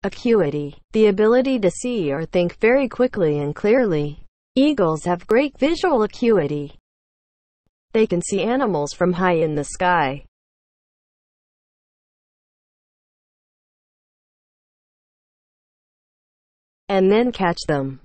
Acuity, the ability to see or think very quickly and clearly. Eagles have great visual acuity. They can see animals from high in the sky and then catch them.